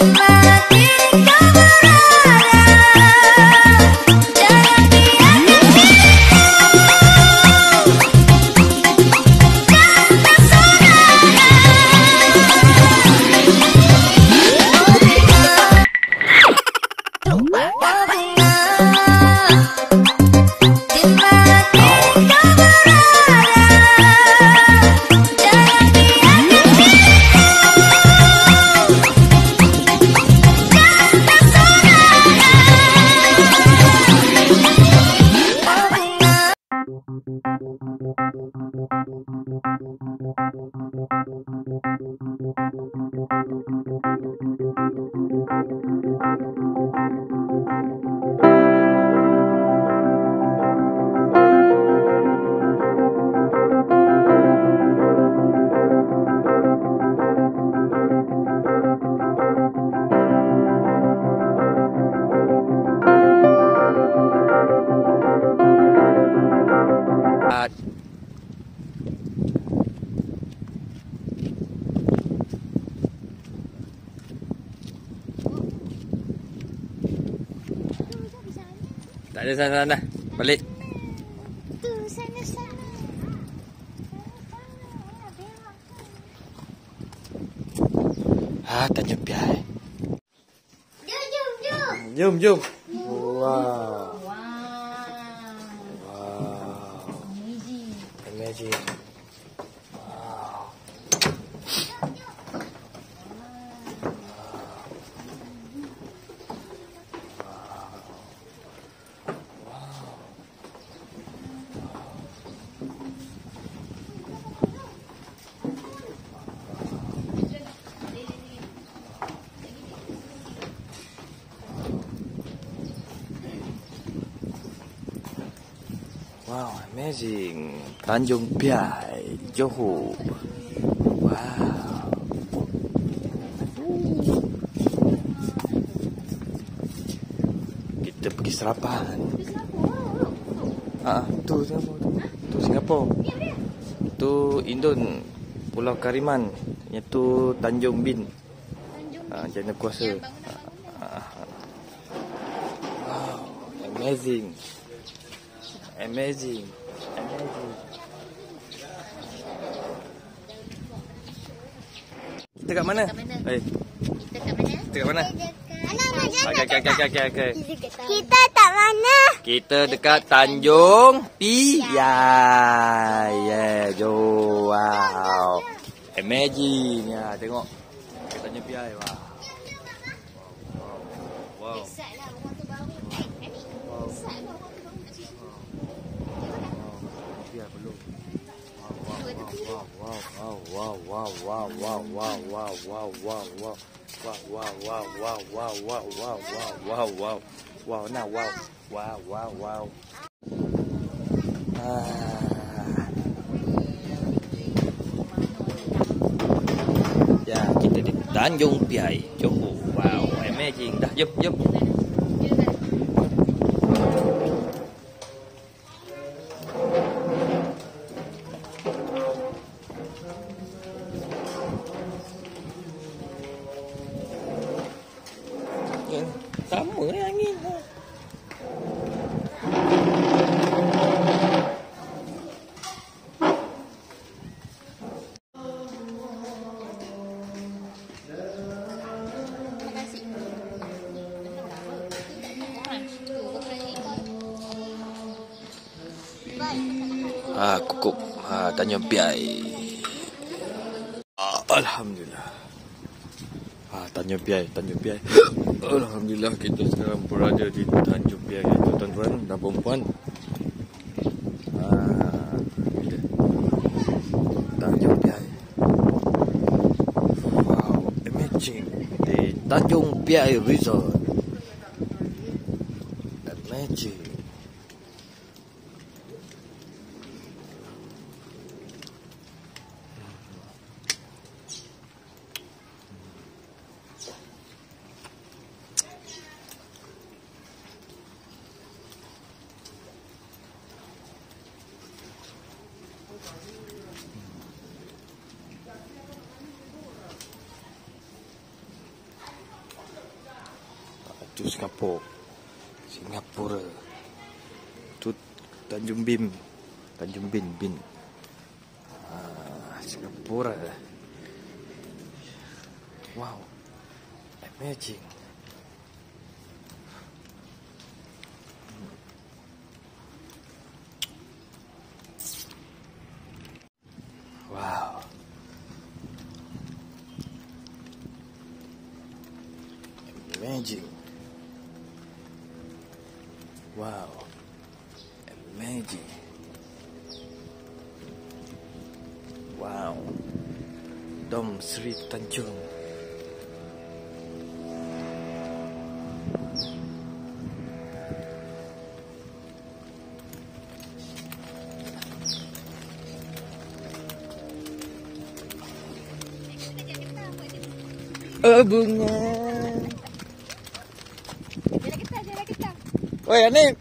Tak ada sana-sana. Balik. Tu sana-sana. Tanjung Piai. Jom. Jom. Wow. Amazing. Wow, amazing. Tanjung Piai, Johor. Wow. Kita pergi sarapan. Tu Singapura. Tu Singapura. Tu Indon, Pulau Kariman. Itu Tanjung Bin. Jana kuasa. Wow, amazing. Amazing. Kita kat mana? Kita kat mana? Okay. Kita tak mana? Kita dekat Tanjung Piai. Yeah, jom. Wow. Amazing. Ya, tengok. Tanjung Piai. Wow. Wow. Ya, kita di Tanjung Piai, Johor. Wow, amazing. Dah, jom. Sama angin. Kukup Tanjung Piai. Alhamdulillah. Tanjung Piai. Alhamdulillah, kita sekarang berada di Tanjung Piai, tuan-tuan dan puan-puan. Tanjung Piai. Wow, amazing. Di Tanjung Piai Resort. Amazing. Itu Singapura. Singapura. Itu Tanjung Bin. Singapura. Wow. Amazing. Wow. Amazing. Wow. Amazing. Wow. Dom Sri Tanjung. Bunga. Jalan ketam. Oi, Anip.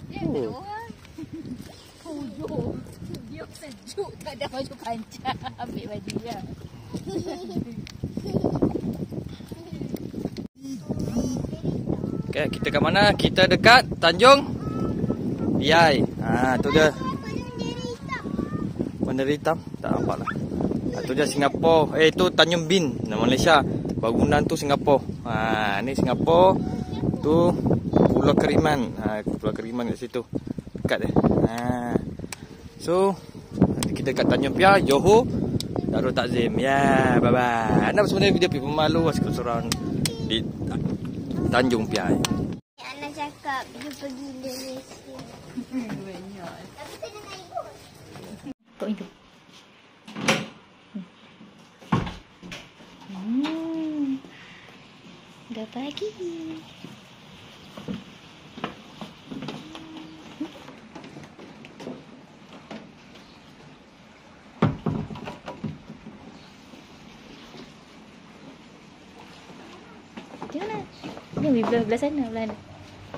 Dia sejuk, tak ada baju panjang. Ambil baju dia. Okay, kita kat mana? Kita dekat Tanjung Piai. Tu dia. Bendera hitam. Tak nampak lah. Tu dia Singapura. Tu Tanjung Bin, Malaysia. Bangunan tu Singapura. Ni Singapura. Tu Pulau Keriman. Pulau Keriman kat situ. Dekat dia. So, kita kat Tanjung Piai, Johor. Darul Takzim. Ya, bye-bye. Anda sebenarnya video pemalu seorang di Tanjung Piai. Anak cakap dia pergi Indonesia. Banyak. Tapi kena naik bot. Kau itu. Dah pagi. Di mana? Ni belah sana, belah sana.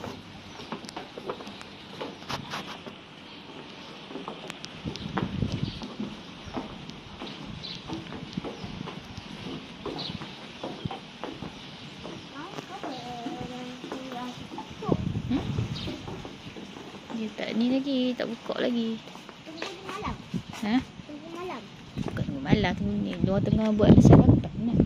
Dia tak ni lagi, tak buka lagi. Tunggu malam. Ha? Tunggu malam. Bukan tunggu malam, tunggu ni. Diorang tengah buat sarapan nak.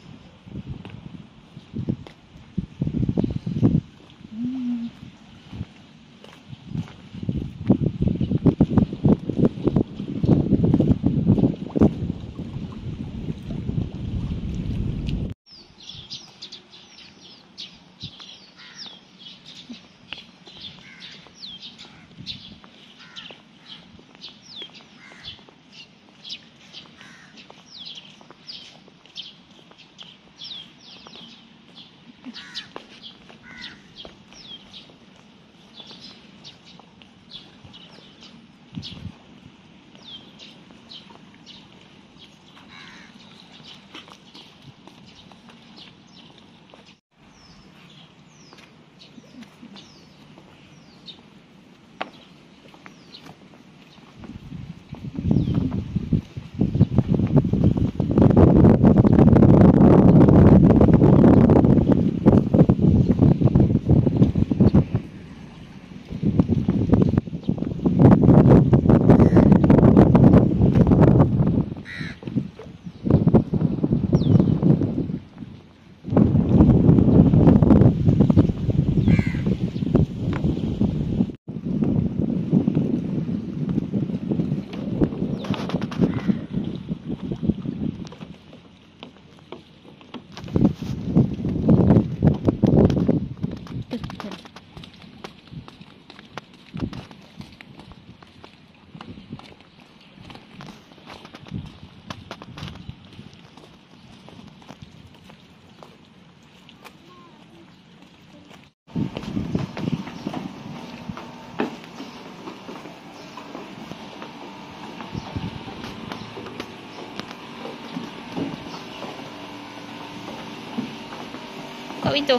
Buka pintu.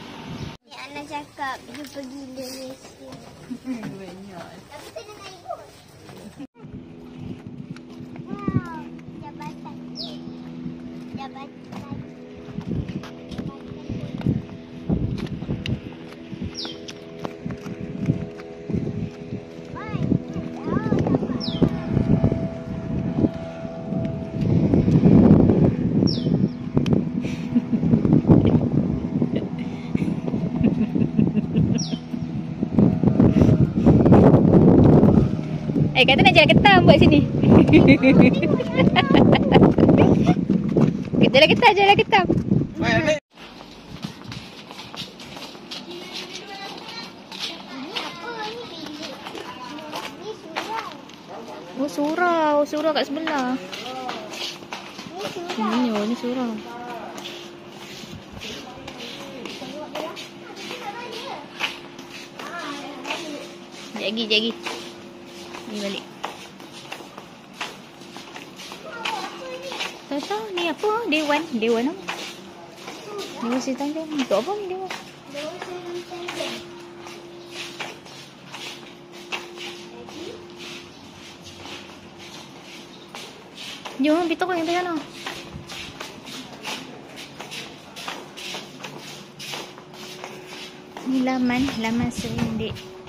Anak cakap dia pergi Indonesia. Banyak. Tapi kena naik bot. Kata nak jalan Ketam buat sini. Jalan Ketam, jalan Ketam. Oh, surau. Surau kat sebelah. Ni surau. Jagi. Ni balik. Tak tahu ni apa? Dewan apa? Dewan Seri Tanjung. Untuk apa ni dewan? Jom pergi toko yang di sana. Ni laman serindik.